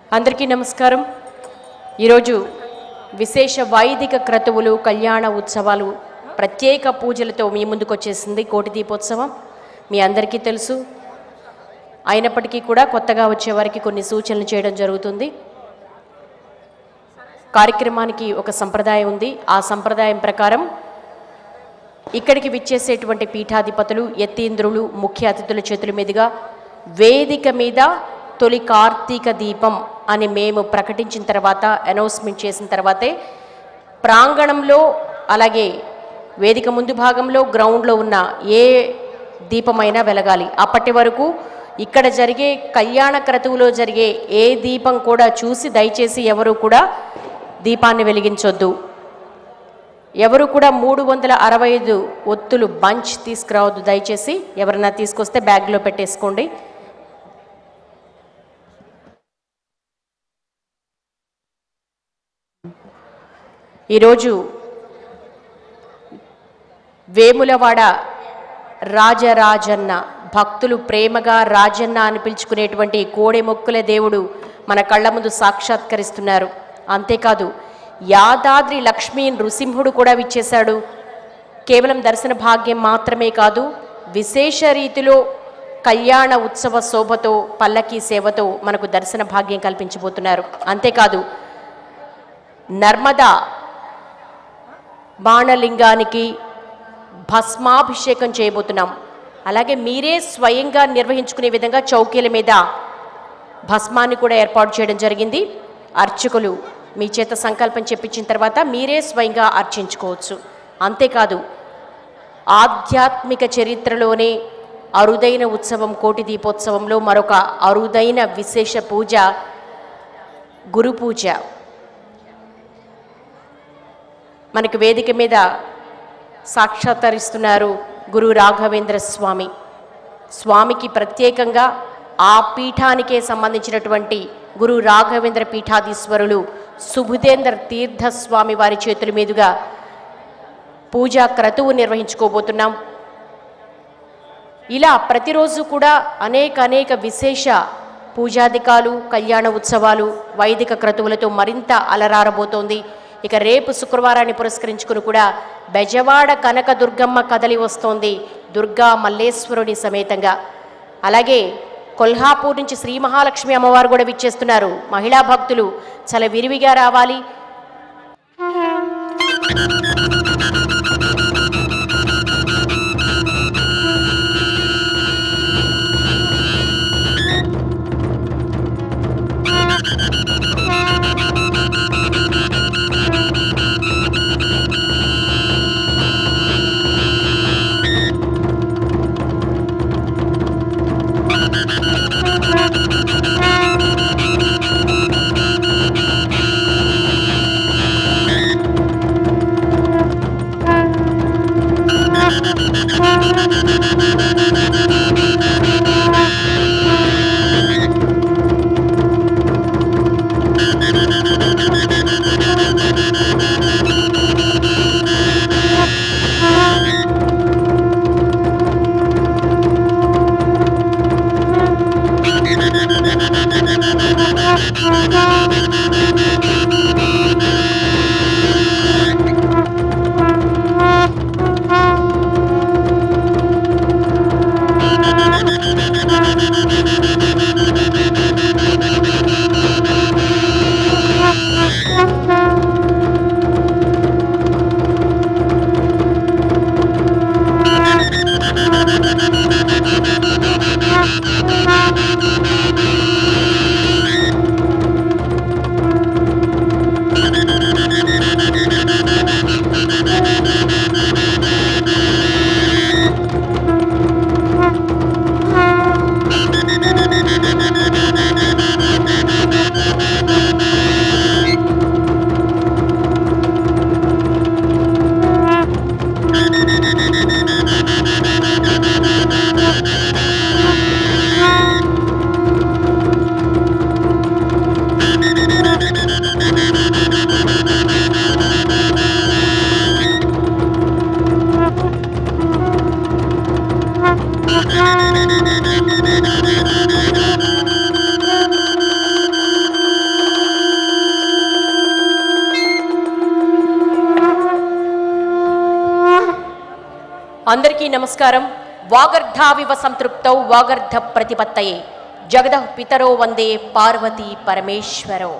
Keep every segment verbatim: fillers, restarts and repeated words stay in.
అందరికీ నమస్కారం। ఈరోజు విశేష వైదిక క్రతువులు కళ్యాణ ఉత్సవాలు ప్రత్యేక పూజలతో మీ ముందుకు వచ్చేసింది కోటి దీపోత్సవం। మీ అందరికీ తెలుసు, అయినప్పటికీ కూడా కొత్తగా వచ్చే వారికి కొన్ని సూచనలు చేయడం జరుగుతుంది। కార్యక్రమానికి ఒక సంప్రదాయం ఉంది। ఆ సంప్రదాయం ప్రకారం ఇక్కడికి విచ్చేసేటువంటి పీఠాధిపతులు యతీంద్రులు ముఖ్య అతిథుల చేతుల మీదుగా వేదిక మీద తొలి కార్తీక దీపం అని మేము ప్రకటించిన తర్వాత అనౌన్స్మెంట్ చేసిన తర్వాతే ప్రాంగణంలో అలాగే వేదిక ముందు భాగంలో గ్రౌండ్లో ఉన్న ఏ దీపమైనా వెలగాలి। అప్పటి వరకు ఇక్కడ జరిగే కళ్యాణ క్రతువులో జరిగే ఏ దీపం కూడా చూసి దయచేసి ఎవరు కూడా దీపాన్ని వెలిగించొద్దు। ఎవరు కూడా మూడు వందల అరవై ఐదు ఒత్తులు బంచ్ తీసుకురావద్దు దయచేసి। ఎవరైనా తీసుకొస్తే బ్యాగ్లో పెట్టేసుకోండి। ఈరోజు వేములవాడ రాజరాజన్న భక్తులు ప్రేమగా రాజన్న అని పిలుచుకునేటువంటి కోడెమొక్కుల దేవుడు మన కళ్ళ ముందు సాక్షాత్కరిస్తున్నారు। అంతేకాదు యాదాద్రి లక్ష్మీ నృసింహుడు కూడా విచ్చేశాడు। కేవలం దర్శన భాగ్యం మాత్రమే కాదు, విశేష రీతిలో కళ్యాణ ఉత్సవ శోభతో పల్లకీ సేవతో మనకు దర్శన భాగ్యం కల్పించబోతున్నారు। అంతేకాదు నర్మదా బాణలింగానికి భస్మాభిషేకం చేయబోతున్నాం। అలాగే మీరే స్వయంగా నిర్వహించుకునే విధంగా చౌకీల మీద భస్మాన్ని కూడా ఏర్పాటు చేయడం జరిగింది। అర్చకులు మీ చేత సంకల్పం చెప్పించిన తర్వాత మీరే స్వయంగా అర్చించుకోవచ్చు। అంతేకాదు ఆధ్యాత్మిక చరిత్రలోనే అరుదైన ఉత్సవం కోటి దీపోత్సవంలో మరొక అరుదైన విశేష పూజ గురు పూజ। మనకు వేదిక మీద సాక్షాత్కరిస్తున్నారు గురు రాఘవేంద్ర స్వామి। స్వామికి ప్రత్యేకంగా ఆ పీఠానికే సంబంధించినటువంటి గురు రాఘవేంద్ర పీఠాధీశ్వరులు సుబుధేంద్ర తీర్థస్వామి వారి చేతుల మీదుగా పూజా క్రతువు నిర్వహించుకోబోతున్నాం। ఇలా ప్రతిరోజు కూడా అనేక అనేక విశేష పూజాధికాలు కళ్యాణ ఉత్సవాలు వైదిక క్రతువులతో మరింత అలరారబోతోంది। ఇక రేపు శుక్రవారాన్ని పురస్కరించుకుని కూడా బెజవాడ కనక దుర్గమ్మ కదలి వస్తోంది దుర్గా మల్లేశ్వరుని సమేతంగా। అలాగే కొల్హాపూర్ నుంచి శ్రీ మహాలక్ష్మి అమ్మవారు కూడా విచ్చేస్తున్నారు। మహిళా భక్తులు చాలా విరివిగా రావాలి। అందరికీ నమస్కారం. వాగర్ధావివ సంతృప్తౌ వాగర్ధ ప్రతిపత్తయే జగదః పితరో వందే పార్వతీ పరమేశ్వరో.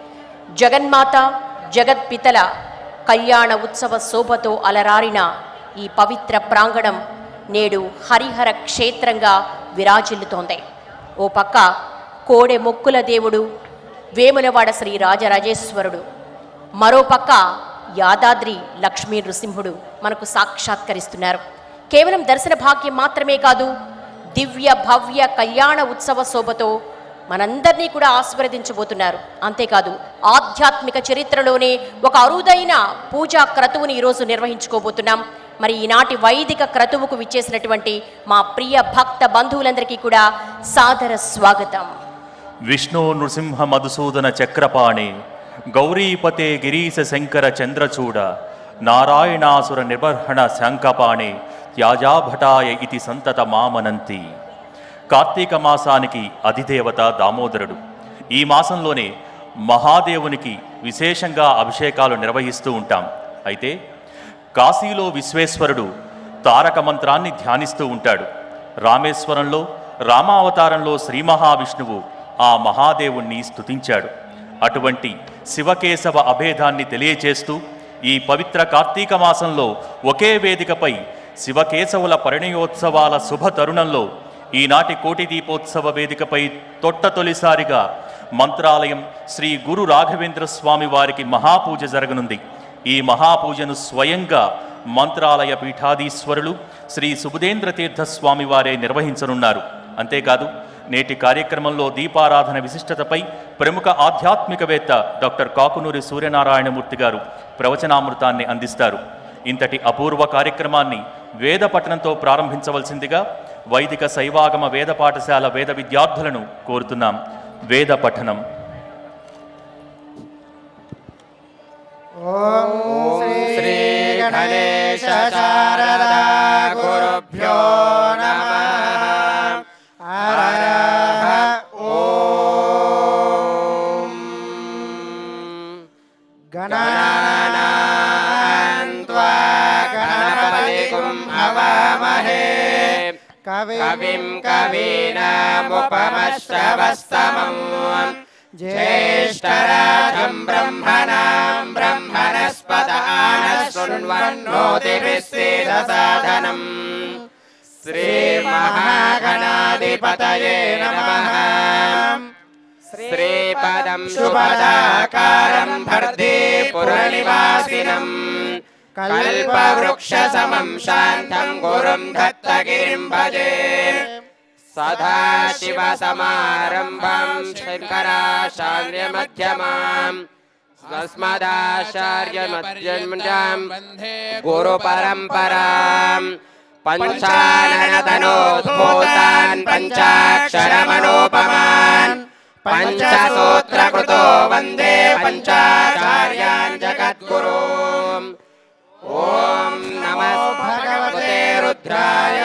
జగన్మాత జగత్పితల కళ్యాణ ఉత్సవ శోభతో అలరారిన ఈ పవిత్ర ప్రాంగణం నేడు హరిహర క్షేత్రంగా విరాజిల్లుతోంది. ఓ పక్క కోడె మొక్కుల దేవుడు వేములవాడ శ్రీ రాజరాజేశ్వరుడు, మరోపక్క యాదాద్రి లక్ష్మీ నృసింహుడు మనకు సాక్షాత్కరిస్తున్నారు. కేవలం దర్శన భాగ్యం మాత్రమే కాదు, దివ్య భవ్య కళ్యాణ ఉత్సవ శోభతో మనందరినీ కూడా ఆశీర్వదించబోతున్నారు. అంతేకాదు ఆధ్యాత్మిక చరిత్రలోనే ఒక అరుదైన పూజా క్రతువుని ఈరోజు నిర్వహించుకోబోతున్నాం. మరి ఈనాటి వైదిక క్రతువుకు విచ్చేసినటువంటి మా ప్రియ భక్త బంధువులందరికీ కూడా సాదర స్వాగతం. విష్ణు నృసింహ మధుసూదన చక్రపాణి గౌరీపతే గిరీశ శంకర చంద్రచూడ నారాయణాసుర నిర్బర్హణ శంఖపాణి త్యాజాభటాయ ఇతి సంతత మామనంతి. కార్తీక మాసానికి అధిదేవత దామోదరుడు. ఈ మాసంలోనే మహాదేవునికి విశేషంగా అభిషేకాలు నిర్వహిస్తూ ఉంటాం. అయితే కాశీలో విశ్వేశ్వరుడు తారక మంత్రాన్ని ధ్యానిస్తూ ఉంటాడు. రామేశ్వరంలో రామావతారంలో శ్రీ మహావిష్ణువు ఆ మహాదేవుణ్ణి స్తుతించాడు. అటువంటి శివకేశవ అభేదాన్ని తెలియచేస్తూ ఈ పవిత్ర కార్తీక మాసంలో ఒకే వేదికపై శివకేశవుల పరిణయోత్సవాల శుభ తరుణంలో ఈనాటి కోటి దీపోత్సవ వేదికపై తొట్ట తొలిసారిగా మంత్రాలయం శ్రీ గురు రాఘవేంద్ర స్వామి వారికి మహాపూజ జరగనుంది. ఈ మహాపూజను స్వయంగా మంత్రాలయ పీఠాధీశ్వరులు శ్రీ సుబుధేంద్ర తీర్థ స్వామి వారే నిర్వహించనున్నారు. అంతేకాదు నేటి కార్యక్రమంలో దీపారాధన విశిష్టతపై ప్రముఖ ఆధ్యాత్మికవేత్త డాక్టర్ కాకునూరి సూర్యనారాయణమూర్తి గారు ప్రవచనామృతాన్ని అందిస్తారు. ఇంతటి అపూర్వ కార్యక్రమాన్ని వేద పఠనంతో ప్రారంభించవలసిందిగా వైదిక శైవాగమ వేద పాఠశాల వేద విద్యార్థులను కోరుతున్నాం. వేద పఠనం. ఓం శ్రీ గణేశ శారదా గురుభ్యో నమః. హరః ఓం గణానాం త్వా గణపతిం హవామహే కవిం కవీనాముపమశ్రవస్తమం జ్యేష్ఠరాజం బ్రహ్మణాం బ్రహ్మణస్పత ఆనశృణ్వన్నోతిభిస్సేదసాదనం. శ్రీమహాగణాధిపతయే నమః. శ్రీపదం శుభదాకారం భర్దే పురనివాసినం కల్పవృక్షసమం శాంతం గురుం దత్తగిరిం భజే. సదాశివసమారంభం శంకరాచార్యమధ్యమాం అస్మదాచార్యమధ్యమాం గురుపరంపరాం. పంచాననతనోద్భూతాన్ పంచాక్షరమనోపమాన్ పంచసూత్రకృతో వందే పంచాచార్యాన్ జగద్గురూన్. ఓం నమః భగవతే రుద్రాయ.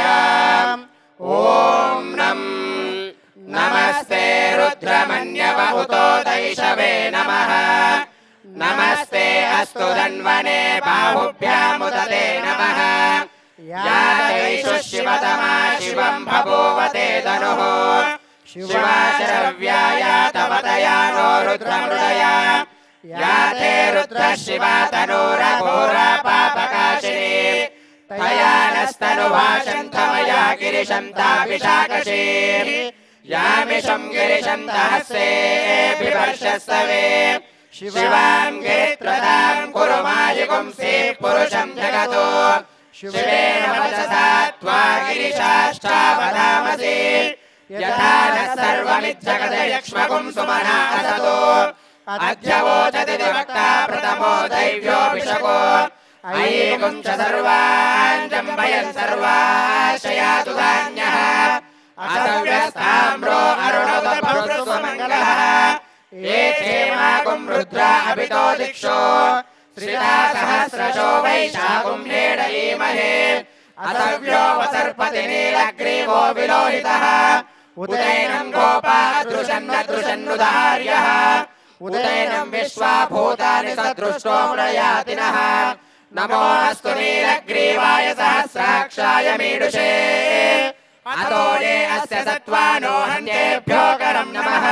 ఓం నం నమస్తే రుద్రమన్యవహుతో దైషవే నమః. నమస్తే అస్తు ధన్వనే బాహుభ్యాముదతే నమః. యా దైషు శివతమా శివం బభూవతే ధనుః. శివాశరవ్యాయ తవతయా నో రుద్రమృడయా. యా తే రుద్ర శివా తనూరఘోరా పాపకాశినీ. తయా నస్తనుభాషంతమయా గిరిశం తాభిషాకశీ. యామిషం గిరిశం తహస్సే బివర్షస్తవే. శివాం గిరిత్రతాం కురు మాయుగుంసి పురుషం జగతో. శివేన వచసా త్వా గిరిశాశ్చావధామసి. యథా నః సర్వమిజ్జగదయక్ష్మగుం సుమనా అసతో. అద్యవోచతి వక్తా ప్రథమో దైవ్యోభిషకో. ఐగుం చ సర్వాన్ జంబయన్ సర్వాశయాతు ధాన్యః. అసవ్యస్తామ్రో అరుణోదభృత్స్వమంగళః. ఏ చేమాగుం రుద్రా అభితో దిక్షో. శ్రితా సహస్రశో వైశాఖుం నేడయీమహే. అసవ్యో వసర్పతి నీలగ్రీవో విలోహితః. ఉదయనం గోపా అదృశన్నదృశన్నుదార్యః. ఉదయనం విశ్వాభూతాని సదృష్టో ప్రయాతినః. नमोऽस्तु नीलग्रीवाय सहस्राक्षाय मीडुषे अतो ये अस्य सत्त्वानो हन्तेभ्यो करं नमः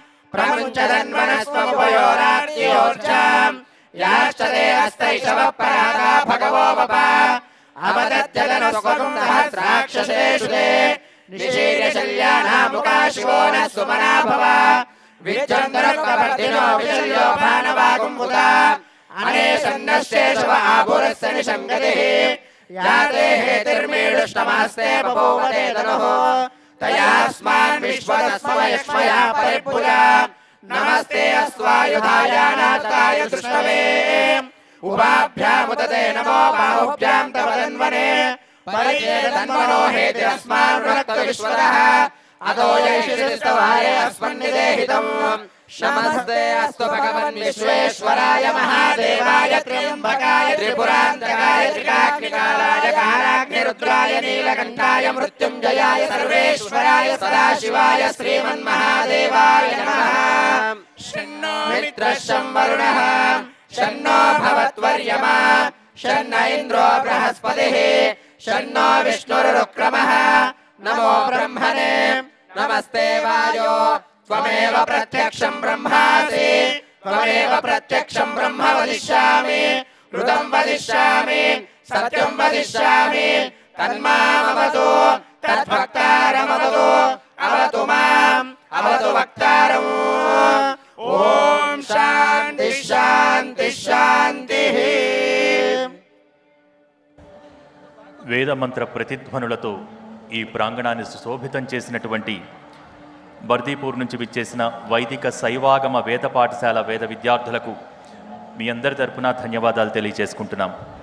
प्रमुञ्चदन्वनस्वमुपयोरार्योर्जाम् याश्चते हस्तैषवपराधा भगवो वप अवदत्यदनस्वकं सहस्राक्षसेषु ते निशीर्यशल्यानामुका शिवो नः सुमना भव विद्यन्तरक्कवर्धिनो विशल्यो भानवाकुम्भुता अनेशन्नश्चेषव आभुरस्य निशङ्गतिः या ते हेतिर्मीडुष्टमास्ते बभूवते तनुः तयास्मान् विश्वतस्मयक्ष्मया परिभुजा नमस्ते अस्वायुधायानाथाय दृष्टवे उभाभ्यामुदते नमो बाहुभ्यां तव तन्वने परिचेन तन्वनो हेतिरस्मान् रक्तविश्वतः अतो यैषिस्तवाय अस्मन्निदेहितम् नमस्ते अस्तु भगवन् विश्वेश्वराय महादेवाय त्र्यम्बकाय त्रिपुरान्तकाय त्रिकाग्निकालाय कालाग्निरुद्राय नीलकण्ठाय मृत्युञ्जयाय सर्वेश्वराय सदाशिवाय श्रीमन्महादेवाय नमः शन्नो मित्रः शं वरुणः शन्नो भवत्वर्यमा शन्न इन्द्रो बृहस्पतिः शन्नो विष्णुरुक्रमः नमो ब्रह्मणे नमस्ते वायो त्वमेव प्रत्यक्षं ब्रह्मासि त्वमेव प्रत्यक्षं ब्रह्म वदिष्यामि ऋतं वदिष्यामि सत्यं वदिष्यामि तन्मामवतु तद्भक्तारमवतु अवतु माम् अवतु वक्तारम् ॐ शान्ति शान्ति शान्तिः వేదమంత్ర ప్రతిధ్వనులతో ఈ ప్రాంగణాన్ని సుశోభితం చేసినటువంటి బర్దీపూర్ నుంచి విచ్చేసిన వైదిక శైవాగమ వేద పాఠశాల వేద విద్యార్థులకు మీ అందరి తరపున ధన్యవాదాలు తెలియజేసుకుంటున్నాం.